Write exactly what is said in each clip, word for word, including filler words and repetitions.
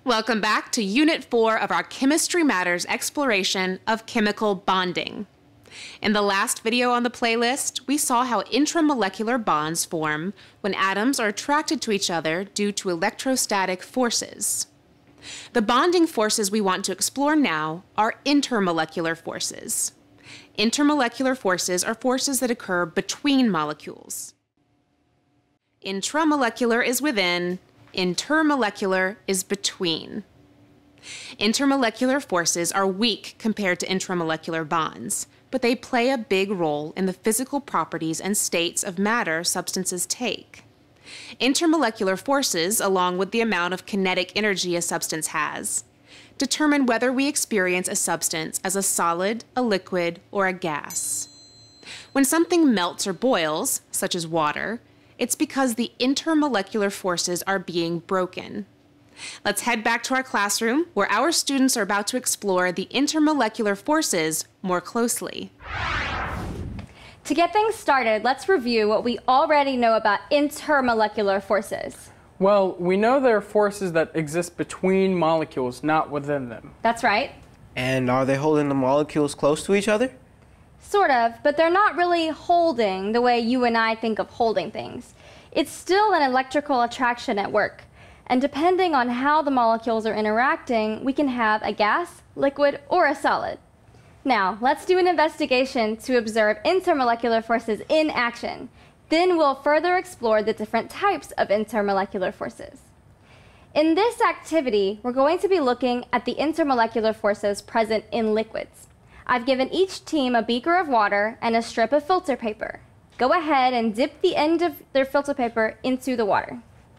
Welcome back to Unit four of our Chemistry Matters exploration of chemical bonding. In the last video on the playlist, we saw how intramolecular bonds form when atoms are attracted to each other due to electrostatic forces. The bonding forces we want to explore now are intermolecular forces. Intermolecular forces are forces that occur between molecules. Intramolecular is within, intermolecular is between. Intermolecular forces are weak compared to intramolecular bonds, but they play a big role in the physical properties and states of matter substances take. Intermolecular forces, along with the amount of kinetic energy a substance has, determine whether we experience a substance as a solid, a liquid, or a gas. When something melts or boils, such as water, it's because the intermolecular forces are being broken. Let's head back to our classroom, where our students are about to explore the intermolecular forces more closely. To get things started, let's review what we already know about intermolecular forces. Well, we know there are forces that exist between molecules, not within them. That's right. And are they holding the molecules close to each other? Sort of, but they're not really holding the way you and I think of holding things. It's still an electrical attraction at work. And depending on how the molecules are interacting, we can have a gas, liquid, or a solid. Now, let's do an investigation to observe intermolecular forces in action. Then we'll further explore the different types of intermolecular forces. In this activity, we're going to be looking at the intermolecular forces present in liquids. I've given each team a beaker of water and a strip of filter paper. Go ahead and dip the end of their filter paper into the water.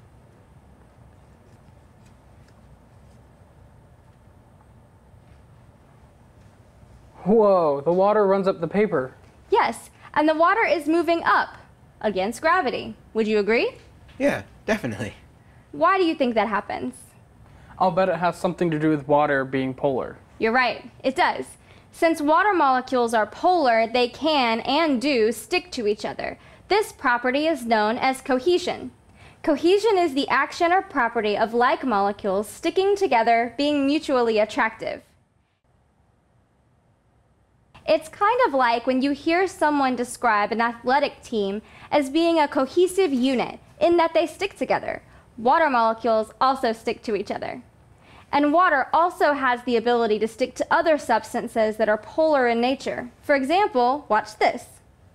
Whoa, the water runs up the paper. Yes, and the water is moving up against gravity. Would you agree? Yeah, definitely. Why do you think that happens? I'll bet it has something to do with water being polar. You're right, it does. Since water molecules are polar, they can and do stick to each other. This property is known as cohesion. Cohesion is the action or property of like molecules sticking together, being mutually attractive. It's kind of like when you hear someone describe an athletic team as being a cohesive unit, in that they stick together. Water molecules also stick to each other. And water also has the ability to stick to other substances that are polar in nature. For example, watch this.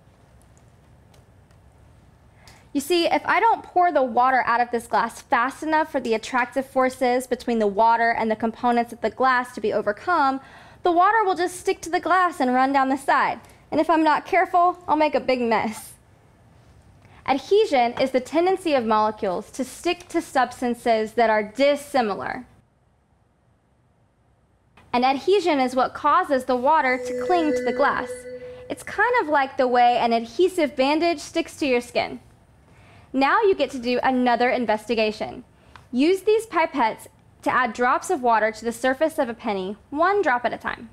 You see, if I don't pour the water out of this glass fast enough for the attractive forces between the water and the components of the glass to be overcome, the water will just stick to the glass and run down the side. And if I'm not careful, I'll make a big mess. Adhesion is the tendency of molecules to stick to substances that are dissimilar. And adhesion is what causes the water to cling to the glass. It's kind of like the way an adhesive bandage sticks to your skin. Now you get to do another investigation. Use these pipettes to add drops of water to the surface of a penny, one drop at a time.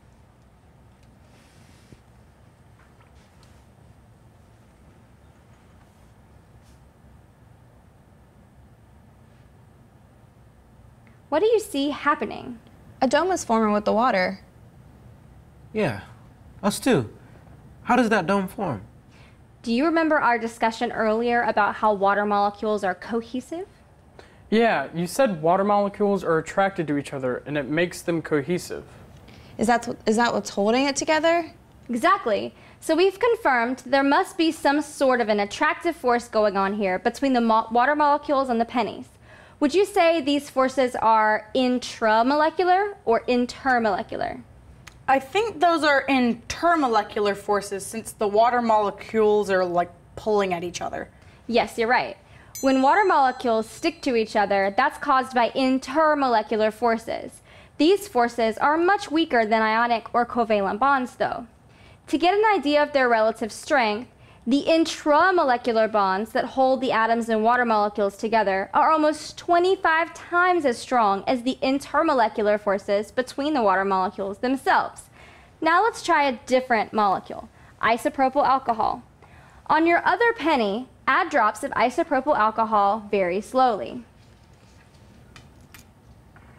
What do you see happening? A dome is forming with the water. Yeah, us too. How does that dome form? Do you remember our discussion earlier about how water molecules are cohesive? Yeah, you said water molecules are attracted to each other and it makes them cohesive. Is that, is that what's holding it together? Exactly. So we've confirmed there must be some sort of an attractive force going on here between the mo- water molecules and the pennies. Would you say these forces are intramolecular or intermolecular? I think those are intermolecular forces, since the water molecules are like pulling at each other. Yes, you're right. When water molecules stick to each other, that's caused by intermolecular forces. These forces are much weaker than ionic or covalent bonds, though. To get an idea of their relative strength, the intramolecular bonds that hold the atoms and water molecules together are almost twenty-five times as strong as the intermolecular forces between the water molecules themselves. Now let's try a different molecule, isopropyl alcohol. On your other penny, add drops of isopropyl alcohol very slowly.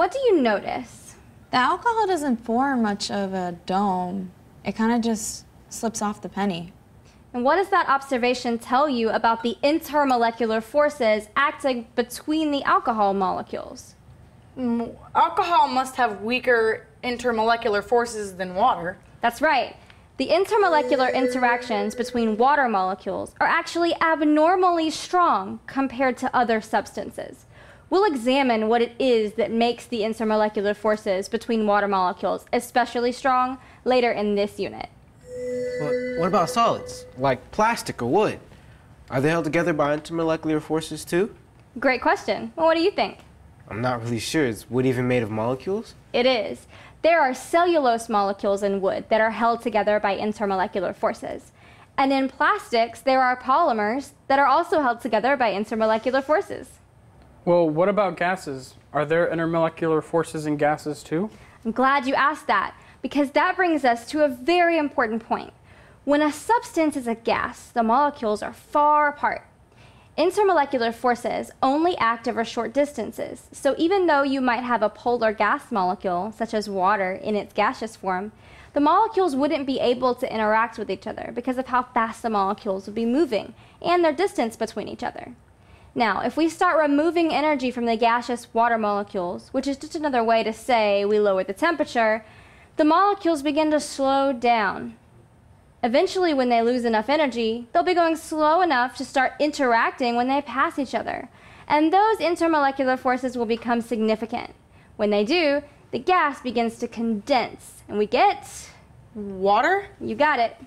what do you notice? The alcohol doesn't form much of a dome. It kind of just slips off the penny. And what does that observation tell you about the intermolecular forces acting between the alcohol molecules? Mm, alcohol must have weaker intermolecular forces than water. That's right. The intermolecular interactions between water molecules are actually abnormally strong compared to other substances. We'll examine what it is that makes the intermolecular forces between water molecules especially strong later in this unit. But what about solids, like plastic or wood? Are they held together by intermolecular forces too? Great question. Well, what do you think? I'm not really sure. Is wood even made of molecules? It is. There are cellulose molecules in wood that are held together by intermolecular forces. And in plastics, there are polymers that are also held together by intermolecular forces. Well, what about gases? Are there intermolecular forces in gases too? I'm glad you asked that, because that brings us to a very important point. When a substance is a gas, the molecules are far apart. Intermolecular forces only act over short distances, so even though you might have a polar gas molecule, such as water, in its gaseous form, the molecules wouldn't be able to interact with each other because of how fast the molecules would be moving and their distance between each other. Now, if we start removing energy from the gaseous water molecules, which is just another way to say we lower the temperature, the molecules begin to slow down. Eventually, when they lose enough energy, they'll be going slow enough to start interacting when they pass each other. And those intermolecular forces will become significant. When they do, the gas begins to condense, and we get... Water? You got it.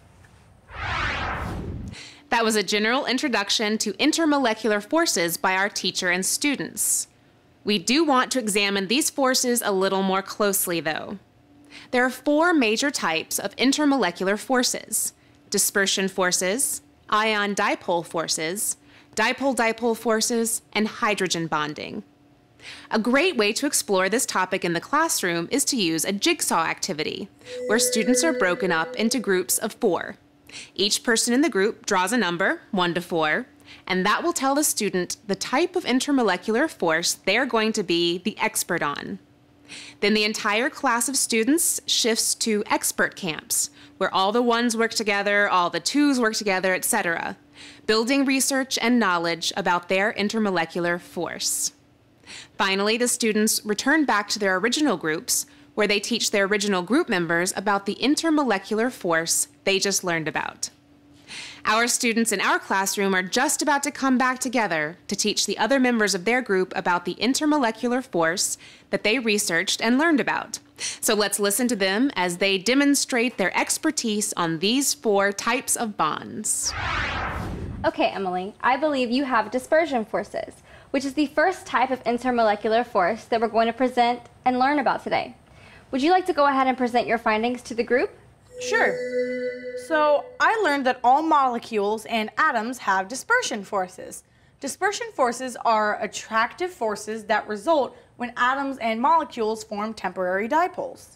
That was a general introduction to intermolecular forces by our teacher and students. We do want to examine these forces a little more closely, though. There are four major types of intermolecular forces: dispersion forces, ion-dipole forces, dipole-dipole forces, and hydrogen bonding. A great way to explore this topic in the classroom is to use a jigsaw activity, where students are broken up into groups of four. Each person in the group draws a number, one to four, and that will tell the student the type of intermolecular force they're going to be the expert on. Then the entire class of students shifts to expert camps, where all the ones work together, all the twos work together, et cetera, building research and knowledge about their intermolecular force. Finally, the students return back to their original groups, where they teach their original group members about the intermolecular force they just learned about. Our students in our classroom are just about to come back together to teach the other members of their group about the intermolecular force that they researched and learned about. So let's listen to them as they demonstrate their expertise on these four types of bonds. Okay, Emily, I believe you have dispersion forces, which is the first type of intermolecular force that we're going to present and learn about today. Would you like to go ahead and present your findings to the group? Sure. So I learned that all molecules and atoms have dispersion forces. Dispersion forces are attractive forces that result when atoms and molecules form temporary dipoles.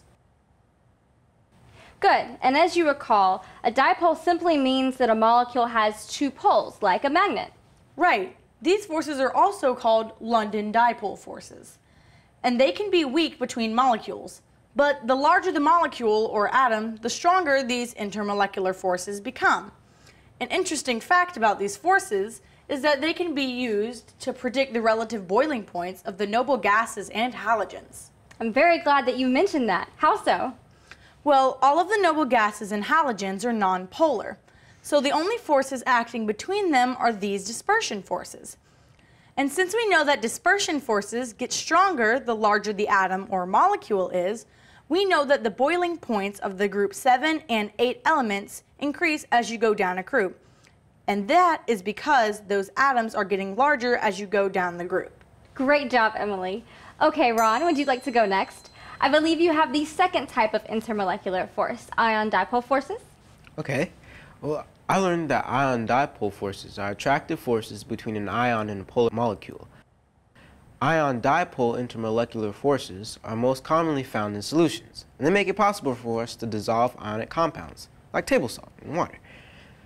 Good. And as you recall, a dipole simply means that a molecule has two poles, like a magnet. Right. These forces are also called London dipole forces. And they can be weak between molecules. But the larger the molecule or atom, the stronger these intermolecular forces become. An interesting fact about these forces is that they can be used to predict the relative boiling points of the noble gases and halogens. I'm very glad that you mentioned that. How so? Well, all of the noble gases and halogens are nonpolar, so the only forces acting between them are these dispersion forces. And since we know that dispersion forces get stronger the larger the atom or molecule is, we know that the boiling points of the group seven and eight elements increase as you go down a group. And that is because those atoms are getting larger as you go down the group. Great job, Emily. Okay, Ron, would you like to go next? I believe you have the second type of intermolecular force, ion-dipole forces. Okay. Well, I learned that ion-dipole forces are attractive forces between an ion and a polar molecule. Ion-dipole intermolecular forces are most commonly found in solutions, and they make it possible for us to dissolve ionic compounds, like table salt and water.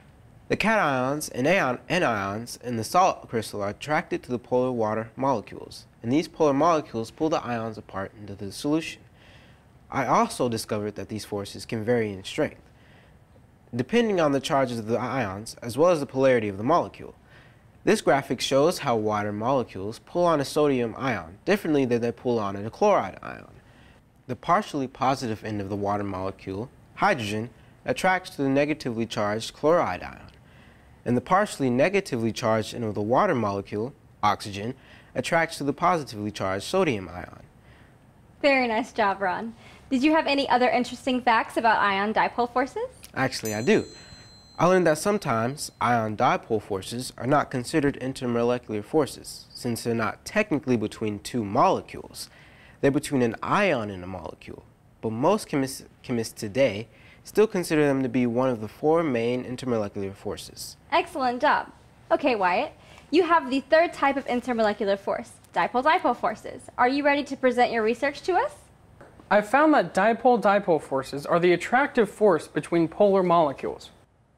The cations and anion- anions in the salt crystal are attracted to the polar water molecules, and these polar molecules pull the ions apart into the solution. I also discovered that these forces can vary in strength, depending on the charges of the ions as well as the polarity of the molecule. This graphic shows how water molecules pull on a sodium ion differently than they pull on a chloride ion. The partially positive end of the water molecule, hydrogen, attracts to the negatively charged chloride ion, and the partially negatively charged end of the water molecule, oxygen, attracts to the positively charged sodium ion. Very nice job, Ron. Did you have any other interesting facts about ion-dipole forces? Actually, I do. I learned that sometimes ion-dipole forces are not considered intermolecular forces, since they're not technically between two molecules. They're between an ion and a molecule, but most chemists, chemists today still consider them to be one of the four main intermolecular forces. Excellent job. Okay, Wyatt, you have the third type of intermolecular force, dipole-dipole forces. Are you ready to present your research to us? I found that dipole-dipole forces are the attractive force between polar molecules.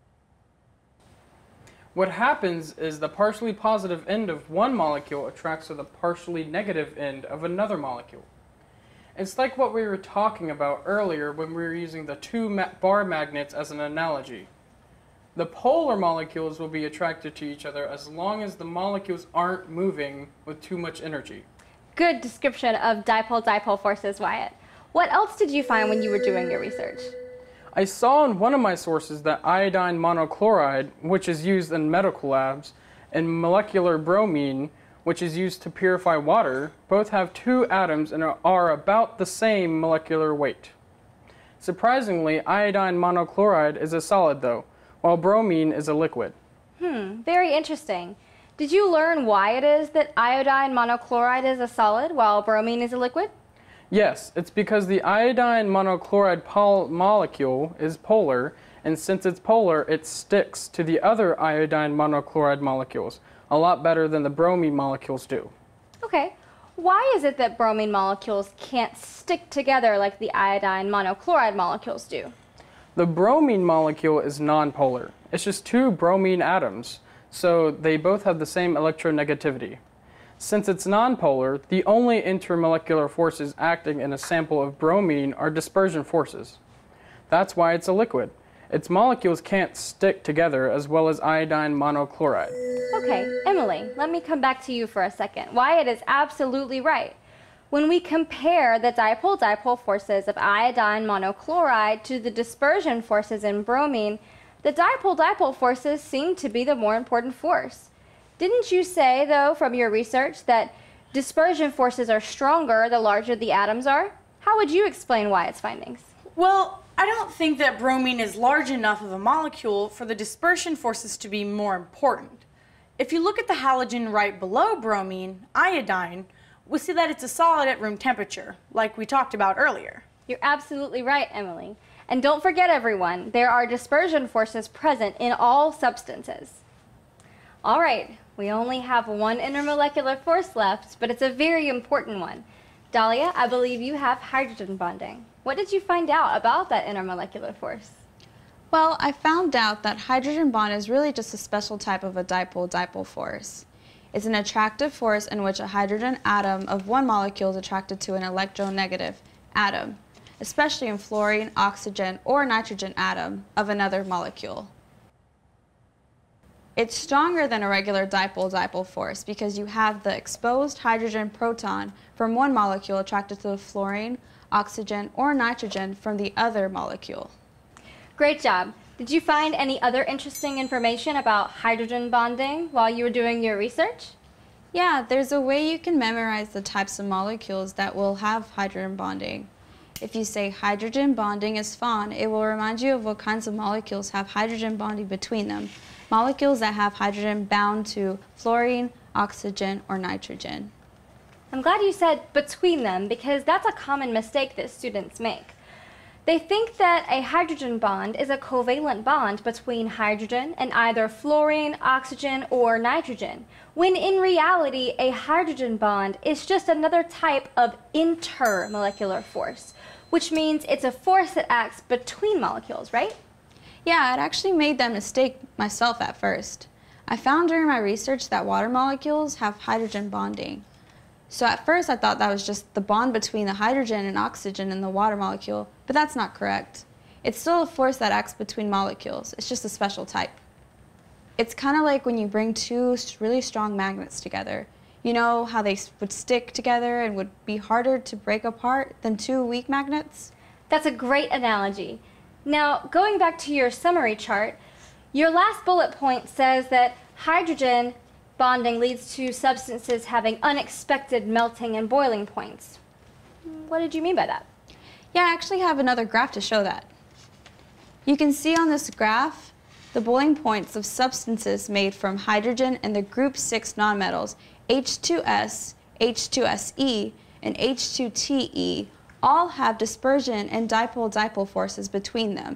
What happens is the partially positive end of one molecule attracts to the partially negative end of another molecule. It's like what we were talking about earlier when we were using the two ma bar magnets as an analogy. The polar molecules will be attracted to each other as long as the molecules aren't moving with too much energy. Good description of dipole-dipole forces, Wyatt. What else did you find when you were doing your research? I saw in one of my sources that iodine monochloride, which is used in medical labs, and molecular bromine, which is used to purify water, both have two atoms and are about the same molecular weight. Surprisingly, iodine monochloride is a solid though, while bromine is a liquid. Hmm, very interesting. Did you learn why it is that iodine monochloride is a solid while bromine is a liquid? Yes, it's because the iodine monochloride molecule is polar, and since it's polar, it sticks to the other iodine monochloride molecules a lot better than the bromine molecules do. Okay, why is it that bromine molecules can't stick together like the iodine monochloride molecules do? The bromine molecule is nonpolar. It's just two bromine atoms, so they both have the same electronegativity. Since it's nonpolar, the only intermolecular forces acting in a sample of bromine are dispersion forces. That's why it's a liquid. Its molecules can't stick together as well as iodine monochloride. Okay, Emily, let me come back to you for a second. Wyatt is absolutely right. When we compare the dipole-dipole forces of iodine monochloride to the dispersion forces in bromine, the dipole-dipole forces seem to be the more important force. Didn't you say, though, from your research that dispersion forces are stronger the larger the atoms are? How would you explain Wyatt's findings? Well, I don't think that bromine is large enough of a molecule for the dispersion forces to be more important. If you look at the halogen right below bromine, iodine, we see that it's a solid at room temperature, like we talked about earlier. You're absolutely right, Emily. And don't forget, everyone, there are dispersion forces present in all substances. All right, we only have one intermolecular force left, but it's a very important one. Dahlia, I believe you have hydrogen bonding. What did you find out about that intermolecular force? Well, I found out that hydrogen bond is really just a special type of a dipole-dipole force. It's an attractive force in which a hydrogen atom of one molecule is attracted to an electronegative atom, especially in fluorine, oxygen, or nitrogen atom of another molecule. It's stronger than a regular dipole-dipole force because you have the exposed hydrogen proton from one molecule attracted to the fluorine, oxygen, or nitrogen from the other molecule. Great job. Did you find any other interesting information about hydrogen bonding while you were doing your research? Yeah, there's a way you can memorize the types of molecules that will have hydrogen bonding. If you say hydrogen bonding is fun, it will remind you of what kinds of molecules have hydrogen bonding between them. Molecules that have hydrogen bound to fluorine, oxygen, or nitrogen. I'm glad you said between them because that's a common mistake that students make. They think that a hydrogen bond is a covalent bond between hydrogen and either fluorine, oxygen, or nitrogen, when in reality a hydrogen bond is just another type of intermolecular force, which means it's a force that acts between molecules, right? Yeah, I'd actually made that mistake myself at first. I found during my research that water molecules have hydrogen bonding. So at first I thought that was just the bond between the hydrogen and oxygen in the water molecule, but that's not correct. It's still a force that acts between molecules. It's just a special type. It's kind of like when you bring two really strong magnets together. You know how they would stick together and would be harder to break apart than two weak magnets? That's a great analogy. Now, going back to your summary chart, your last bullet point says that hydrogen bonding leads to substances having unexpected melting and boiling points. What did you mean by that? Yeah, I actually have another graph to show that. You can see on this graph the boiling points of substances made from hydrogen and the group six nonmetals H two S, H two S E, and H two T E all have dispersion and dipole-dipole forces between them.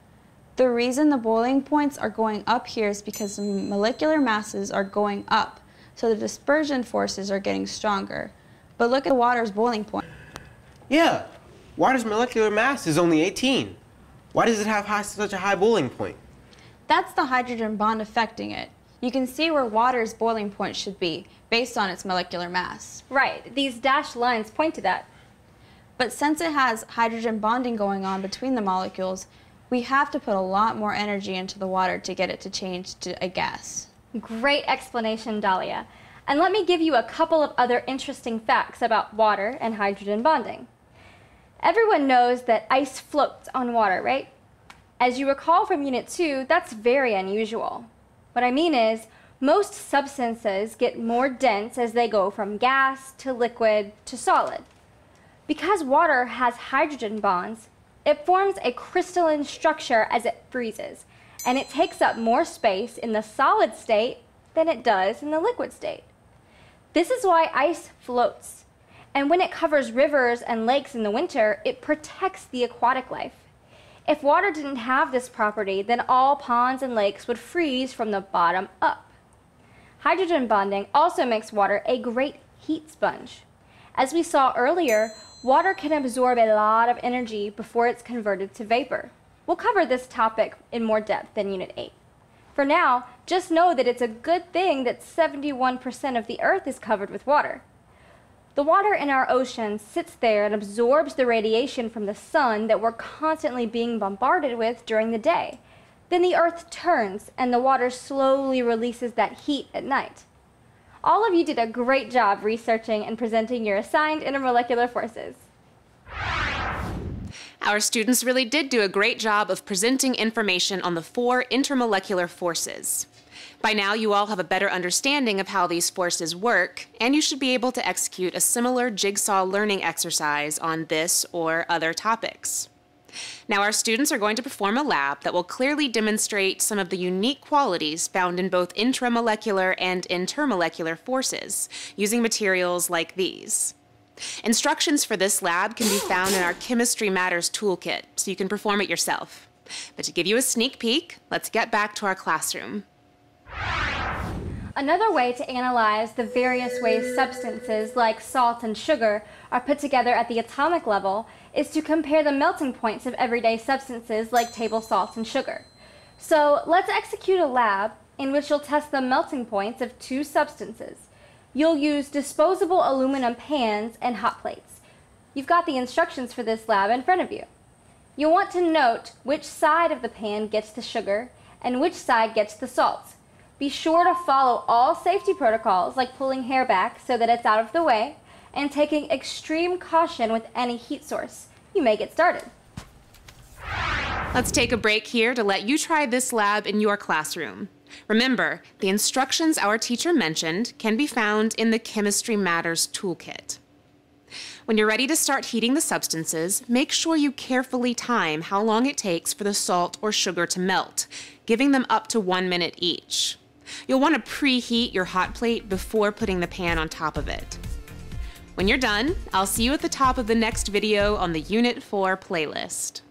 The reason the boiling points are going up here is because the molecular masses are going up, so the dispersion forces are getting stronger. But look at water's boiling point. Yeah, water's molecular mass is only eighteen. Why does it have high, such a high boiling point? That's the hydrogen bond affecting it. You can see where water's boiling point should be, based on its molecular mass. Right, these dashed lines point to that. But since it has hydrogen bonding going on between the molecules, we have to put a lot more energy into the water to get it to change to a gas. Great explanation, Dahlia. And let me give you a couple of other interesting facts about water and hydrogen bonding. Everyone knows that ice floats on water, right? As you recall from Unit two, that's very unusual. What I mean is, most substances get more dense as they go from gas to liquid to solid. Because water has hydrogen bonds, it forms a crystalline structure as it freezes, and it takes up more space in the solid state than it does in the liquid state. This is why ice floats, and when it covers rivers and lakes in the winter, it protects the aquatic life. If water didn't have this property, then all ponds and lakes would freeze from the bottom up. Hydrogen bonding also makes water a great heat sponge. As we saw earlier, water can absorb a lot of energy before it's converted to vapor. We'll cover this topic in more depth in Unit eight. For now, just know that it's a good thing that seventy-one percent of the Earth is covered with water. The water in our oceans sits there and absorbs the radiation from the sun that we're constantly being bombarded with during the day. Then the Earth turns and the water slowly releases that heat at night. All of you did a great job researching and presenting your assigned intermolecular forces. Our students really did do a great job of presenting information on the four intermolecular forces. By now, you all have a better understanding of how these forces work, and you should be able to execute a similar jigsaw learning exercise on this or other topics. Now, our students are going to perform a lab that will clearly demonstrate some of the unique qualities found in both intramolecular and intermolecular forces, using materials like these. Instructions for this lab can be found in our Chemistry Matters toolkit, so you can perform it yourself. But to give you a sneak peek, let's get back to our classroom. Another way to analyze the various ways substances like salt and sugar are put together at the atomic level is to compare the melting points of everyday substances like table salt and sugar. So let's execute a lab in which you'll test the melting points of two substances. You'll use disposable aluminum pans and hot plates. You've got the instructions for this lab in front of you. You'll want to note which side of the pan gets the sugar and which side gets the salts. Be sure to follow all safety protocols like pulling hair back so that it's out of the way and taking extreme caution with any heat source. You may get started. Let's take a break here to let you try this lab in your classroom. Remember, the instructions our teacher mentioned can be found in the Chemistry Matters toolkit. When you're ready to start heating the substances, make sure you carefully time how long it takes for the salt or sugar to melt, giving them up to one minute each. You'll want to preheat your hot plate before putting the pan on top of it. When you're done, I'll see you at the top of the next video on the Unit four playlist.